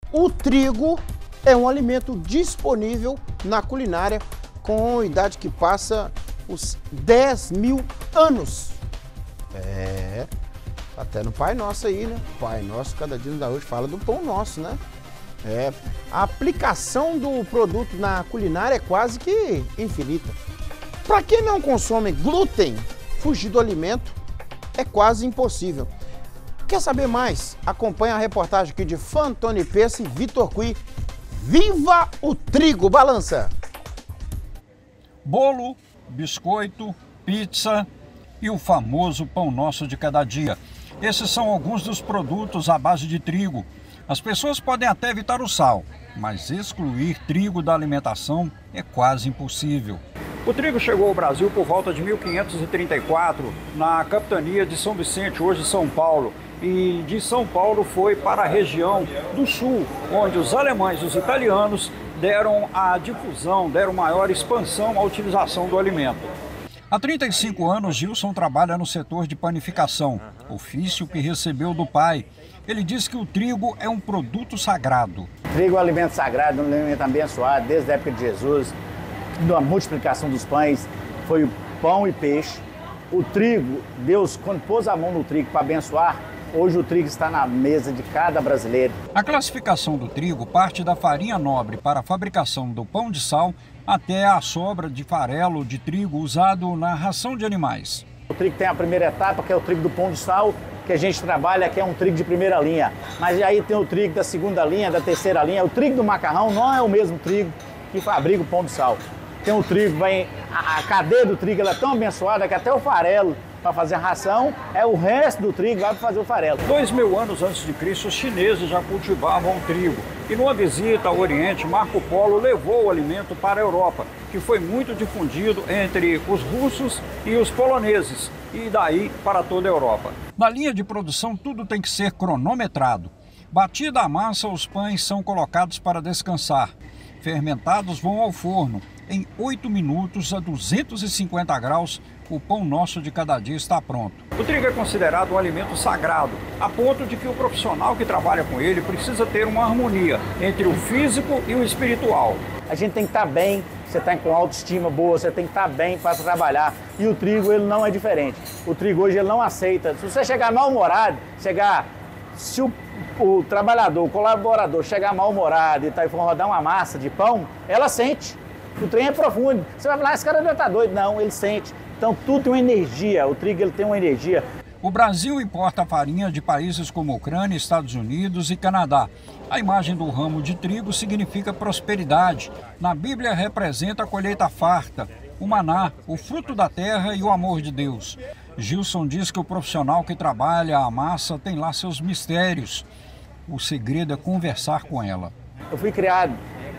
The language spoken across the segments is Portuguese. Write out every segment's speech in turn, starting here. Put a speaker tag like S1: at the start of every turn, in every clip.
S1: O trigo é um alimento disponível na culinária com idade que passa os 10.000 anos. Até no Pai Nosso aí, né? Pai Nosso, cada dia da hoje fala do pão nosso, né? A aplicação do produto na culinária é quase que infinita. Para quem não consome glúten, fugir do alimento é quase impossível. Quer saber mais? Acompanhe a reportagem aqui de Fantoni Pesse e Vitor Cui. Viva o trigo! Balança!
S2: Bolo, biscoito, pizza e o famoso pão nosso de cada dia. Esses são alguns dos produtos à base de trigo. As pessoas podem até evitar o sal, mas excluir trigo da alimentação é quase impossível. O trigo chegou ao Brasil por volta de 1534, na capitania de São Vicente, hoje São Paulo. E de São Paulo foi para a região do sul, onde os alemães e os italianos deram a difusão, deram maior expansão à utilização do alimento. Há 35 anos, Gilson trabalha no setor de panificação, ofício que recebeu do pai. Ele diz que o trigo é um produto sagrado.
S3: O trigo é um alimento sagrado, um alimento abençoado, desde a época de Jesus, da multiplicação dos pães, foi o pão e peixe. O trigo, Deus, quando pôs a mão no trigo para abençoar, hoje o trigo está na mesa de cada brasileiro.
S2: A classificação do trigo parte da farinha nobre para a fabricação do pão de sal até a sobra de farelo de trigo usado na ração de animais.
S3: O trigo tem a primeira etapa, que é o trigo do pão de sal, que a gente trabalha, que é um trigo de primeira linha. Mas aí tem o trigo da segunda linha, da terceira linha. O trigo do macarrão não é o mesmo trigo que fabrica o pão de sal. Tem o trigo, a cadeia do trigo ela é tão abençoada que até o farelo para fazer a ração, o resto do trigo vai para fazer o farelo.
S2: 2000 anos antes de Cristo, os chineses já cultivavam o trigo. E numa visita ao Oriente, Marco Polo levou o alimento para a Europa, que foi muito difundido entre os russos e os poloneses, e daí para toda a Europa. Na linha de produção, tudo tem que ser cronometrado. Batida a massa, os pães são colocados para descansar. Fermentados vão ao forno. Em 8 minutos, a 250 graus, o pão nosso de cada dia está pronto. O trigo é considerado um alimento sagrado, a ponto de que o profissional que trabalha com ele precisa ter uma harmonia entre o físico e o espiritual.
S3: A gente tem que estar bem, você está com autoestima boa, você tem que estar bem para trabalhar. E o trigo, ele não é diferente. O trigo hoje, ele não aceita. Se você chegar mal-humorado, se o trabalhador, o colaborador chegar mal-humorado e for rodar uma massa de pão, ela sente. O trem é profundo. Você vai falar, esse cara já está doido. Não, ele sente. Então tudo tem uma energia, o trigo ele tem uma energia.
S2: O Brasil importa farinha de países como Ucrânia, Estados Unidos e Canadá. A imagem do ramo de trigo significa prosperidade. Na Bíblia representa a colheita farta, o maná, o fruto da terra e o amor de Deus. Gilson diz que o profissional que trabalha a massa tem lá seus mistérios. O segredo é conversar com ela.
S3: Eu fui criado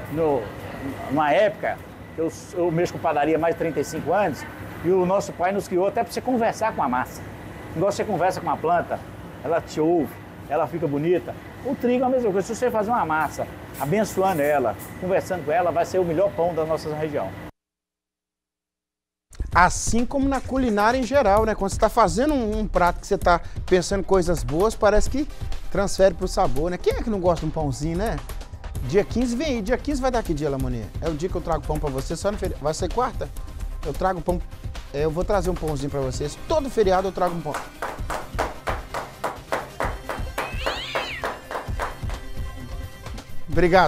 S3: numa época, eu mexo com padaria há mais de 35 anos, e o nosso pai nos criou até para você conversar com a massa. Igual você conversa com uma planta, ela te ouve, ela fica bonita. O trigo é a mesma coisa. Se você fazer uma massa, abençoando ela, conversando com ela, vai ser o melhor pão da nossa região.
S1: Assim como na culinária em geral, né? Quando você está fazendo um prato que você está pensando coisas boas, parece que transfere para o sabor, né? Quem é que não gosta de um pãozinho, né? Dia 15 vem aí. Dia 15 vai dar que dia, Lamonia? É o dia que eu trago pão para você, só no feriado. Vai ser quarta? Eu trago pão. Eu vou trazer um pãozinho para vocês. Todo feriado eu trago um pão. Obrigado.